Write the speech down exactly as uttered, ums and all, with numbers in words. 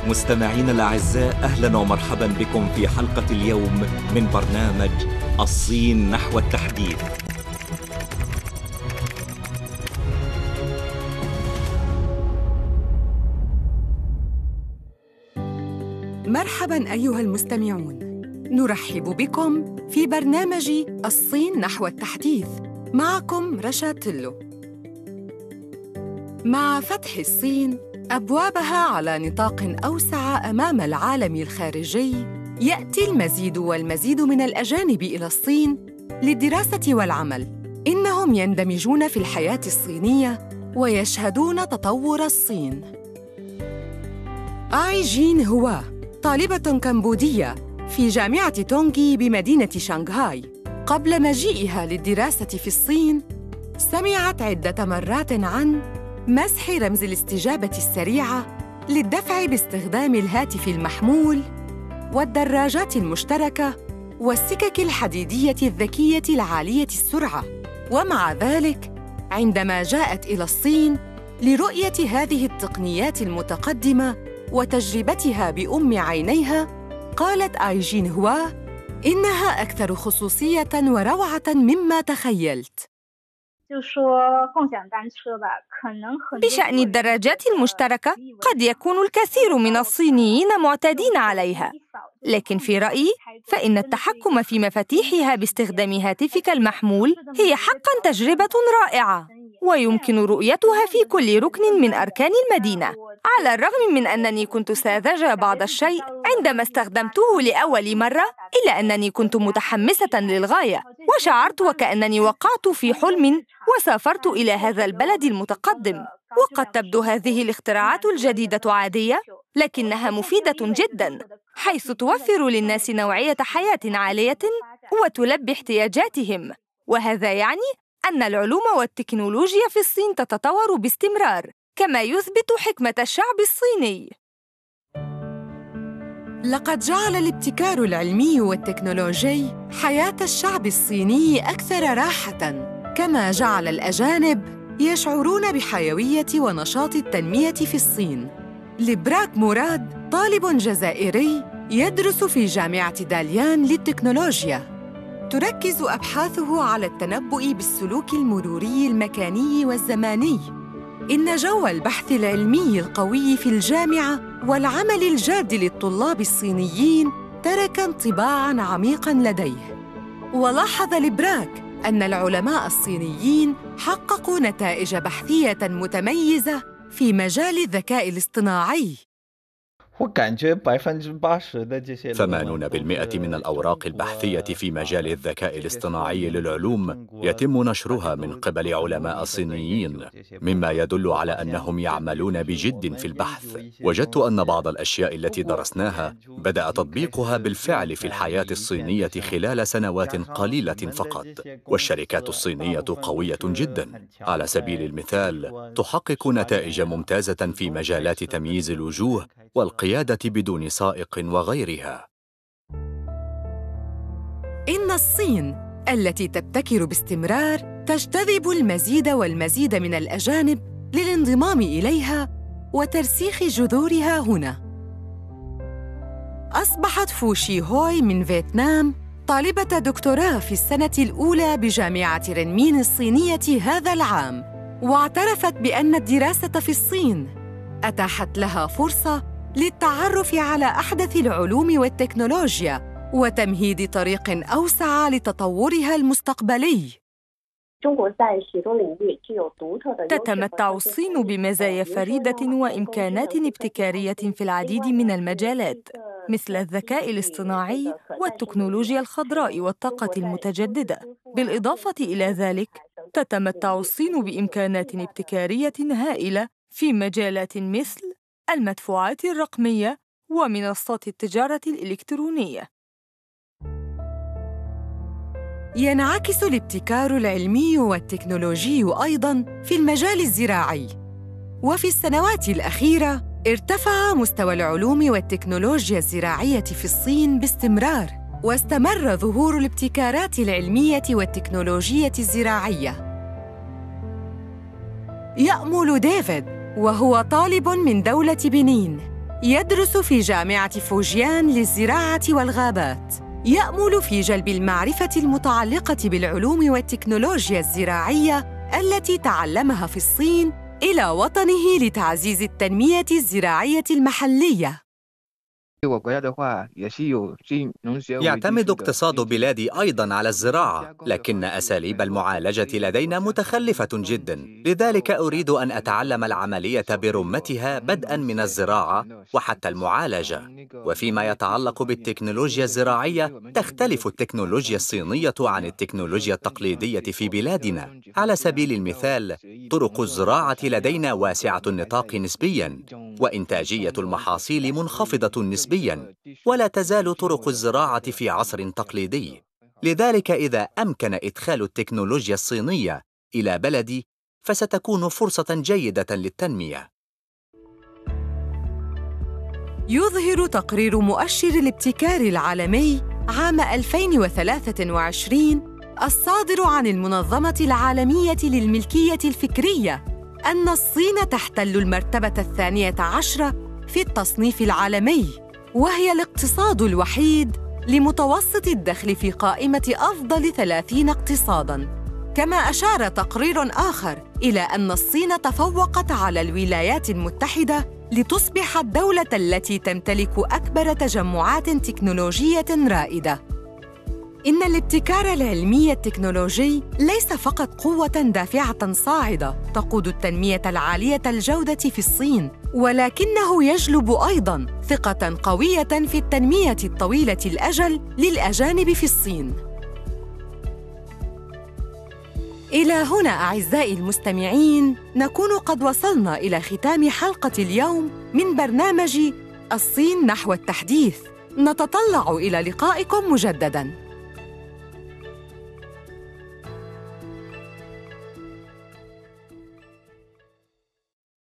مستمعين الأعزاء، أهلاً ومرحباً بكم في حلقة اليوم من برنامج الصين نحو التحديث. مرحباً أيها المستمعون، نرحب بكم في برنامج الصين نحو التحديث. معكم رشا تلو. مع فتح الصين أبوابها على نطاق أوسع أمام العالم الخارجي، يأتي المزيد والمزيد من الأجانب إلى الصين للدراسة والعمل. إنهم يندمجون في الحياة الصينية ويشهدون تطور الصين. آي جين هوا طالبة كمبودية في جامعة تونغي بمدينة شانغهاي. قبل مجيئها للدراسة في الصين، سمعت عدة مرات عن مسح رمز الاستجابة السريعة للدفع باستخدام الهاتف المحمول والدراجات المشتركة والسكك الحديدية الذكية العالية السرعة. ومع ذلك، عندما جاءت إلى الصين لرؤية هذه التقنيات المتقدمة وتجربتها بأم عينيها، قالت آي جين هوا إنها أكثر خصوصية وروعة مما تخيلت. بشأن الدراجات المشتركة، قد يكون الكثير من الصينيين معتادين عليها، لكن في رأيي فإن التحكم في مفاتيحها باستخدام هاتفك المحمول هي حقاً تجربة رائعة، ويمكن رؤيتها في كل ركن من أركان المدينة. على الرغم من أنني كنت ساذجة بعض الشيء عندما استخدمته لأول مرة، إلا أنني كنت متحمسة للغاية، وشعرت وكأنني وقعت في حلم وسافرت إلى هذا البلد المتقدم. وقد تبدو هذه الاختراعات الجديدة عادية، لكنها مفيدة جداً، حيث توفر للناس نوعية حياة عالية وتلبي احتياجاتهم. وهذا يعني أن العلوم والتكنولوجيا في الصين تتطور باستمرار، كما يثبت حكمة الشعب الصيني. لقد جعل الابتكار العلمي والتكنولوجي حياة الشعب الصيني أكثر راحة، كما جعل الأجانب يشعرون بحيوية ونشاط التنمية في الصين. لبراك مراد طالب جزائري يدرس في جامعة داليان للتكنولوجيا. تركز أبحاثه على التنبؤ بالسلوك المروري المكاني والزماني. إن جو البحث العلمي القوي في الجامعة والعمل الجاد للطلاب الصينيين ترك انطباعاً عميقاً لديه. ولاحظ لبراك أن العلماء الصينيين حققوا نتائج بحثية متميزة في مجال الذكاء الاصطناعي. ثمانين بالمئة من الأوراق البحثية في مجال الذكاء الاصطناعي للعلوم يتم نشرها من قبل علماء صينيين، مما يدل على أنهم يعملون بجد في البحث. وجدت أن بعض الأشياء التي درسناها بدأ تطبيقها بالفعل في الحياة الصينية خلال سنوات قليلة فقط، والشركات الصينية قوية جدا. على سبيل المثال، تحقق نتائج ممتازة في مجالات تمييز الوجوه والقيادة بدون سائق وغيرها. إن الصين التي تبتكر باستمرار تجتذب المزيد والمزيد من الأجانب للانضمام إليها وترسيخ جذورها هنا. أصبحت فو شي هوي من فيتنام طالبة دكتوراه في السنة الأولى بجامعة رنمين الصينية هذا العام، واعترفت بأن الدراسة في الصين أتاحت لها فرصة للتعرف على أحدث العلوم والتكنولوجيا وتمهيد طريق أوسع لتطورها المستقبلي. تتمتع الصين بمزايا فريدة وإمكانات ابتكارية في العديد من المجالات، مثل الذكاء الاصطناعي والتكنولوجيا الخضراء والطاقة المتجددة. بالإضافة إلى ذلك، تتمتع الصين بإمكانات ابتكارية هائلة في مجالات مثل المدفوعات الرقمية ومنصات التجارة الإلكترونية. ينعكس الابتكار العلمي والتكنولوجي أيضاً في المجال الزراعي. وفي السنوات الأخيرة ارتفع مستوى العلوم والتكنولوجيا الزراعية في الصين باستمرار، واستمر ظهور الابتكارات العلمية والتكنولوجية الزراعية. يأمل ديفيد وهو طالب من دولة بنين يدرس في جامعة فوجيان للزراعة والغابات. يأمل في جلب المعرفة المتعلقة بالعلوم والتكنولوجيا الزراعية التي تعلمها في الصين إلى وطنه لتعزيز التنمية الزراعية المحلية. يعتمد اقتصاد بلادي أيضاً على الزراعة، لكن أساليب المعالجة لدينا متخلفة جداً، لذلك أريد أن أتعلم العملية برمتها بدءاً من الزراعة وحتى المعالجة. وفيما يتعلق بالتكنولوجيا الزراعية، تختلف التكنولوجيا الصينية عن التكنولوجيا التقليدية في بلادنا. على سبيل المثال، طرق الزراعة لدينا واسعة النطاق نسبياً، وإنتاجية المحاصيل منخفضة نسبياً، ولا تزال طرق الزراعة في عصر تقليدي. لذلك إذا أمكن إدخال التكنولوجيا الصينية إلى بلدي فستكون فرصة جيدة للتنمية. يظهر تقرير مؤشر الابتكار العالمي عام ألفين وثلاثة وعشرين الصادر عن المنظمة العالمية للملكية الفكرية أن الصين تحتل المرتبة الثانية عشرة في التصنيف العالمي، وهي الاقتصاد الوحيد لمتوسط الدخل في قائمة أفضل ثلاثين اقتصاداً. كما أشار تقرير آخر إلى أن الصين تفوقت على الولايات المتحدة لتصبح الدولة التي تمتلك أكبر تجمعات تكنولوجية رائدة. إن الابتكار العلمي التكنولوجي ليس فقط قوة دافعة صاعدة تقود التنمية العالية الجودة في الصين، ولكنه يجلب أيضاً ثقة قوية في التنمية الطويلة الأجل للأجانب في الصين. إلى هنا أعزائي المستمعين نكون قد وصلنا إلى ختام حلقة اليوم من برنامج الصين نحو التحديث. نتطلع إلى لقائكم مجدداً.